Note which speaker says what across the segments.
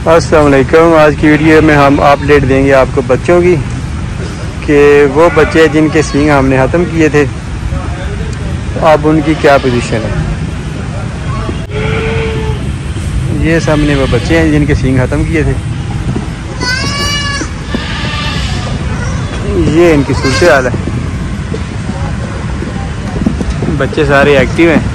Speaker 1: अस्सलाम वालेकुम। आज की वीडियो में हम अपडेट देंगे आपको बच्चों की कि वो बच्चे जिनके सींग हमने ख़त्म किए थे अब उनकी क्या पोजीशन है। ये सामने वो बच्चे हैं जिनके सींग ख़त्म किए थे। ये इनकी सूरत हाल है। बच्चे सारे एक्टिव हैं।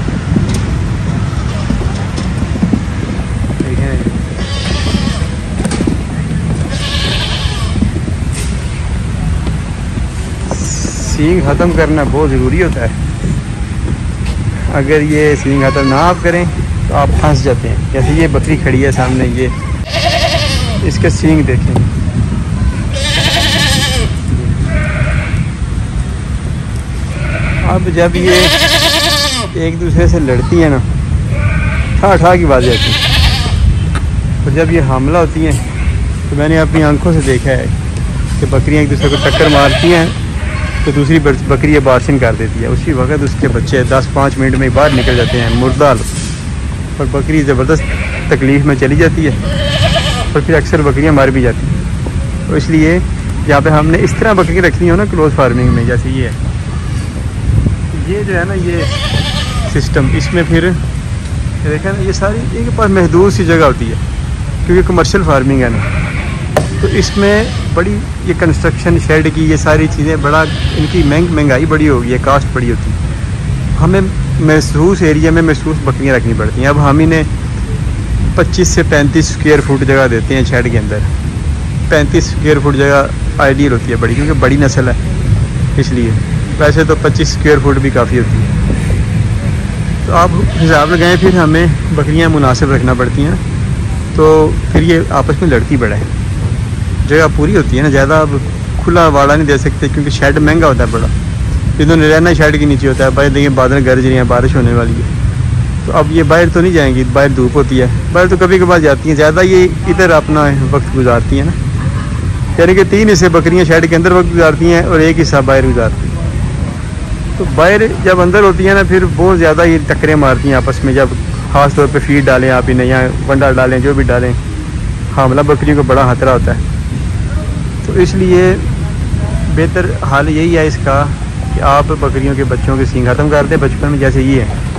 Speaker 1: सींग ख़त्म करना बहुत ज़रूरी होता है। अगर ये सींग ख़त्म ना आप करें तो आप फंस जाते हैं। जैसे ये बकरी खड़ी है सामने, ये इसके सींग देखें। अब जब ये एक दूसरे से लड़ती हैं ना, ठा ठा की बात जाती है। और जब ये हमला होती हैं तो मैंने अपनी आंखों से देखा है कि बकरियां एक दूसरे को टक्कर मारती हैं तो दूसरी बकरी ये बार्सिन कर देती है। उसी वक्त उसके बच्चे 10-5 मिनट में बाहर निकल जाते हैं मुर्दाल, और बकरी ज़बरदस्त तकलीफ़ में चली जाती है और फिर अक्सर बकरियां मर भी जाती हैं। तो इसलिए यहाँ पे हमने इस तरह बकरियाँ रखनी हो ना क्लोज फार्मिंग में, जैसे ये है, ये जो है ना ये सिस्टम, इसमें फिर देखें ना ये सारी इनके पास महदूद सी जगह होती है क्योंकि कमर्शियल फार्मिंग है ना। तो इसमें बड़ी ये कंस्ट्रक्शन शेड की ये सारी चीज़ें बड़ा इनकी महंगाई बड़ी होगी है, कास्ट बड़ी होती है। हमें महसूस एरिया में महसूस बकरियाँ रखनी पड़ती हैं। अब हम इन्हें 25 से 35 स्क्वायर फुट जगह देते हैं शेड के अंदर। 35 स्क्वायर फुट जगह आइडियल होती है बड़ी, क्योंकि बड़ी नस्ल है इसलिए। वैसे तो 25 स्क्वायर फुट भी काफ़ी होती है। तो आप हिसाब लगाएं, फिर हमें बकरियाँ मुनासिब रखना पड़ती हैं। तो फिर ये आपस में लड़ती बड़ा है, जगह पूरी होती है ना। ज़्यादा अब खुला वाड़ा नहीं दे सकते क्योंकि शेड महंगा होता है बड़ा। इन्होंने रहना शेड के नीचे होता है। बाहर देखिए बादल गरज रही हैं, बारिश होने वाली है। तो अब ये बाहर तो नहीं जाएंगी, बाहर धूप होती है। बाहर तो कभी कभार जाती हैं, ज़्यादा ये इधर अपना वक्त गुजारती हैं ना। यानी कि 3 हिस्से बकरियाँ शेड के अंदर वक्त गुजारती हैं और 1 हिस्सा बाहर गुजारती हैं। तो बाहर जब अंदर होती है ना फिर बहुत ज़्यादा ये टक्करें मारती हैं आपस में। जब ख़ास तौर पर फीड डालें आप इन्हें या वंडा डालें, जो भी डालें, हमला बकरियों को बड़ा खतरा होता है। तो इसलिए बेहतर हाल यही है इसका कि आप बकरियों के बच्चों के सींग ख़त्म कर दें बचपन में, जैसे ये है।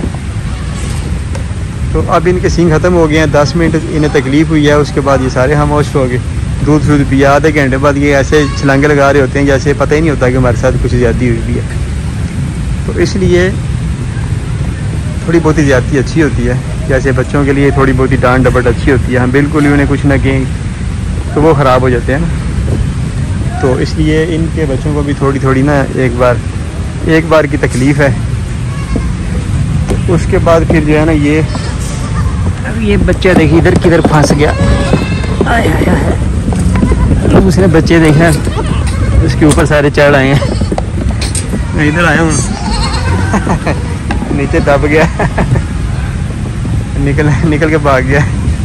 Speaker 1: तो अब इनके सींग ख़त्म हो गए हैं। 10 मिनट इन्हें तकलीफ़ हुई है, उसके बाद ये सारे खामोश हो गए। दूध पिया, आधे घंटे बाद ये ऐसे छलांगे लगा रहे होते हैं जैसे पता ही नहीं होता कि हमारे साथ कुछ ज़्यादती हुई भी है। तो इसलिए थोड़ी बहुत ही ज़्यादती अच्छी होती है। जैसे बच्चों के लिए थोड़ी बहुत ही डांट डपट अच्छी होती है। हम बिल्कुल ही उन्हें कुछ ना कहें तो वो ख़राब हो जाते हैं ना। तो इसलिए इनके बच्चों को भी थोड़ी थोड़ी ना एक बार की तकलीफ़ है। तो उसके बाद फिर जो है ना ये बच्चा देखिए इधर किधर फंस गया। आय आय आय, उसने बच्चे देखे उसके ऊपर सारे चढ़ आए हैं। मैं इधर आया हूँ नीचे दब गया निकल के भाग गया।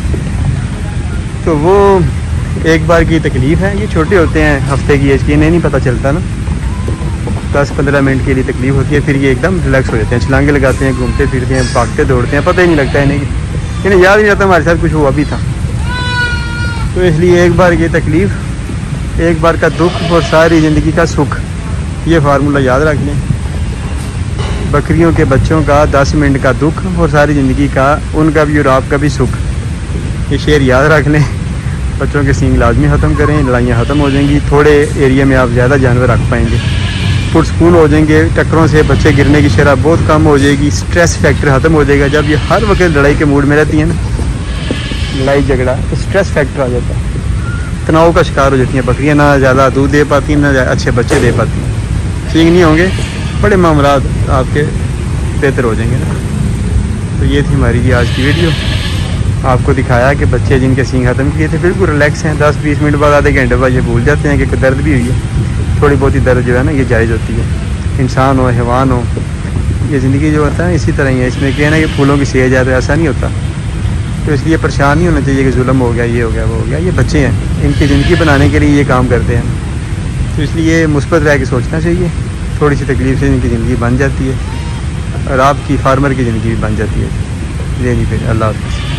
Speaker 1: तो वो एक बार की तकलीफ़ है। ये छोटे होते हैं, हफ्ते की एज के, इन्हें नहीं पता चलता ना। 10-15 मिनट के लिए तकलीफ़ होती है, फिर ये एकदम रिलैक्स हो जाते हैं, छलांगे लगाते हैं, घूमते फिरते हैं, भागते दौड़ते हैं, पता ही नहीं लगता है इन्हें याद नहीं आता हमारे साथ कुछ हुआ भी था। तो इसलिए एक बार की तकलीफ़, एक बार का दुख और सारी ज़िंदगी का सुख, ये फार्मूला याद रख लें। बकरियों के बच्चों का 10 मिनट का दुख और सारी ज़िंदगी का उनका भी और आपका भी सुख, ये शेर याद रख लें। बच्चों के सींग लाजमी ख़त्म करें, लड़ाइयाँ ख़त्म हो जाएंगी। थोड़े एरिया में आप ज़्यादा जानवर रख पाएंगे, पुरस्कून हो जाएंगे। टक्करों से बच्चे गिरने की शरह बहुत कम हो जाएगी। स्ट्रेस फैक्टर ख़त्म हो जाएगा। जब ये हर वक्त लड़ाई के मूड में रहती है ना, लड़ाई झगड़ा, तो स्ट्रेस फैक्टर आ जाता है, तनाव का शिकार हो जाती हैं बकरियाँ। ना ज़्यादा दूध दे पाती हैं, ना अच्छे बच्चे दे पाती हैं। सींग नहीं होंगे, बड़े मामलात आपके बेहतर हो जाएंगे ना। तो ये थी हमारी आज की वीडियो। आपको दिखाया कि बच्चे जिनके सींग ख़त्म किए थे बिल्कुल रिलैक्स हैं। 10-20 मिनट बाद, आधे घंटे बाद ये भूल जाते हैं कि दर्द भी हुई है। थोड़ी बहुत ही दर्द जो है ना ये जायज़ होती है। इंसान हो, हैवान हो, ये ज़िंदगी जो होता है इसी तरह ही है। इसमें क्या है ना कि फूलों की सेज है तो ऐसा नहीं होता। तो इसलिए परेशान नहीं होना चाहिए कि जुल्म हो गया, ये हो गया, वो हो गया। ये बच्चे हैं, इनकी ज़िंदगी बनाने के लिए ये काम करते हैं। तो इसलिए मुस्बत रह के सोचना चाहिए। थोड़ी सी तकलीफ़ से इनकी ज़िंदगी बन जाती है और आपकी फार्मर की ज़िंदगी भी बन जाती है। ये नहीं फिर अल्लाह हाफ़िज़।